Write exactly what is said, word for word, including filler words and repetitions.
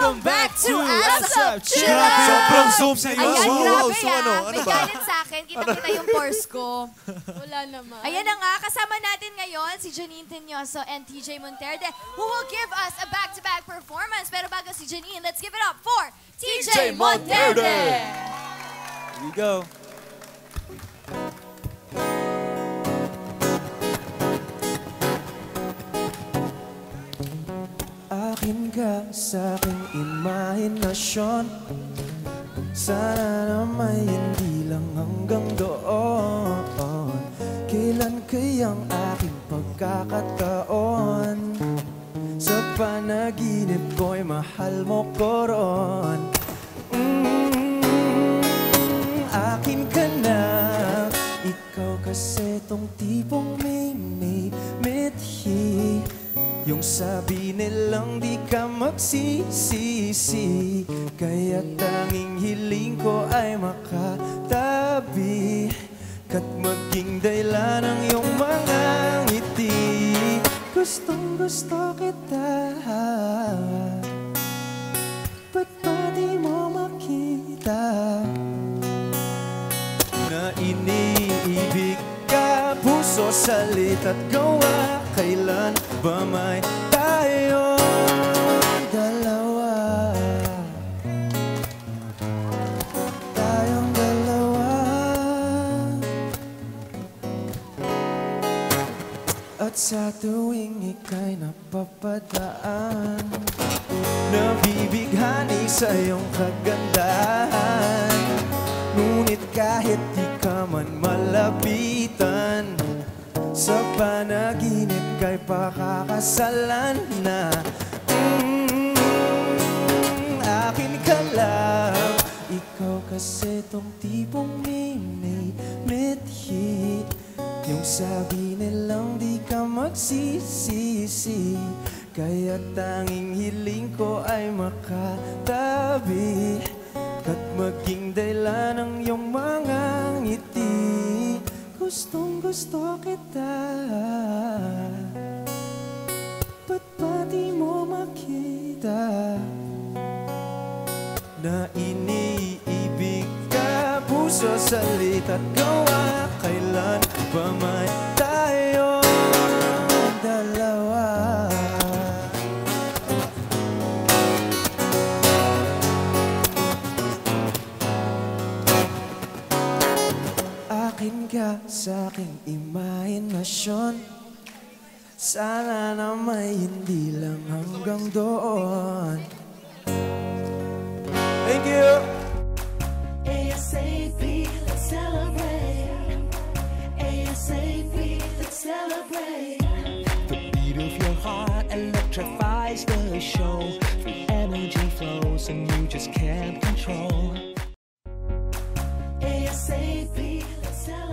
Welcome back to S F Chill! Sobrang zoom sa'yo. Ayan, Wow, grabe so ah. ano, ano May ba? galit sa akin. Kita-kita yung pores ko. Wala naman. Ayan na nga, kasama natin ngayon si Janine Teñoso and T J Monterde who will give us a back-to-back performance. Pero bago si Janine, let's give it up for T J Monterde! Here we go. Akin ka sa aking imahinasyon. Sana na may hindi lang hanggang doon. Kailan kayang aking pagkakataon? Sa panaginip ko'y mahal mo ko ron. mm, Akin ka na. Ikaw kasi tong tipong may may mithi. Yung sabi nilang di ka magsisisi. Kaya tanging hiling ko ay makatabi kat maging dahilan ng iyong mga ngiti. Gustong gusto kita, ba't ba di mo makita na iniibig ka? Puso, salit at gawa, kailan ba may tayong dalawa? Tayong dalawa. At sa tuwing ika'y napapadaan, nabibighani sa iyong kagandahan. Ngunit kahit di ka man malapitan, sa panaginip kay pakakasalan na. mm, Akin ka lang. Ikaw kasi tong tipong may may mithi. Yung sabi nilang di ka magsisisi. Kaya tanging hiling ko ay makatabi kat maging dahilan ng iyong mga ngiti. Gustong gusto kita, ba't ba di mo makita na iniibig ka? Puso, salit at gawa, kailan ba may tayong dalawa? Akin ka sa aking imahinasyon. Sana na may hindi lang hanggang doon. Thank you! ASAP, let's celebrate. ASAP, let's celebrate. The beat of your heart electrifies the show. The energy flows and you just can't control. ASAP, let's celebrate.